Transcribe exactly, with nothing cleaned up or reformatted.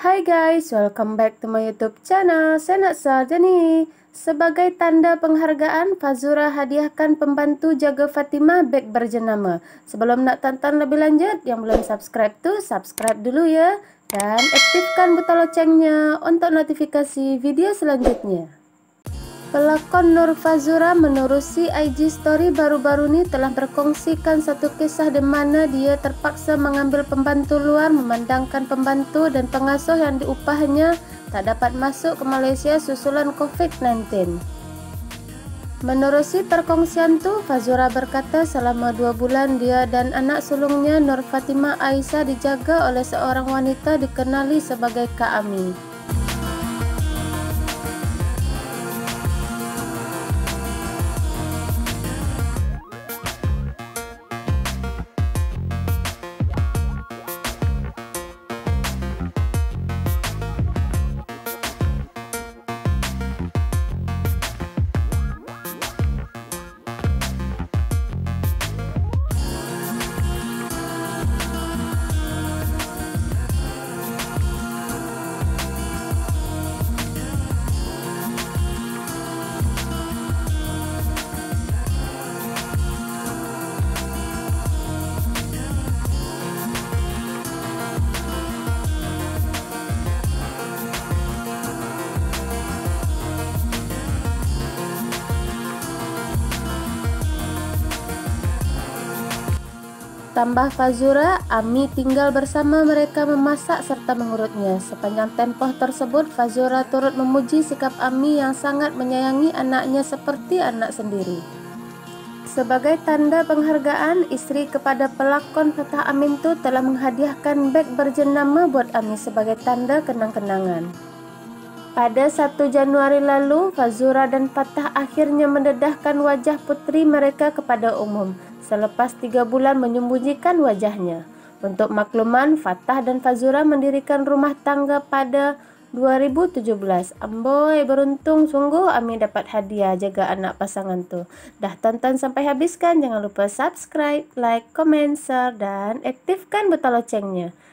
Hai guys, welcome back to my YouTube channel. Saya Naksa Jani. Sebagai tanda penghargaan, Fazura hadiahkan pembantu jaga Fatimah beg berjenama. Sebelum nak tonton lebih lanjut, yang belum subscribe tuh subscribe dulu ya. Dan aktifkan butang loncengnya untuk notifikasi video selanjutnya. Pelakon Nur Fazura menerusi I G story baru-baru ini telah berkongsikan satu kisah di mana dia terpaksa mengambil pembantu luar memandangkan pembantu dan pengasuh yang diupahnya tak dapat masuk ke Malaysia susulan covid sembilan belas. Menerusi perkongsian itu, Fazura berkata selama dua bulan dia dan anak sulungnya Nur Fatimah Aisyah dijaga oleh seorang wanita dikenali sebagai Kak Ami. Tambah Fazura, Ami tinggal bersama mereka memasak serta mengurutnya. Sepanjang tempoh tersebut, Fazura turut memuji sikap Ami yang sangat menyayangi anaknya seperti anak sendiri. Sebagai tanda penghargaan, isteri kepada pelakon Fatah Amin itu telah menghadiahkan beg berjenama buat Ami sebagai tanda kenang-kenangan. Pada satu Januari lalu, Fazura dan Fatah akhirnya mendedahkan wajah putri mereka kepada umum selepas tiga bulan menyembunyikan wajahnya. Untuk makluman, Fatah dan Fazura mendirikan rumah tangga pada dua ribu tujuh belas. Amboi, beruntung sungguh Ami dapat hadiah jaga anak pasangan tuh. Dah tonton sampai habis kan? Jangan lupa subscribe, like, comment, share, dan aktifkan butang loncengnya.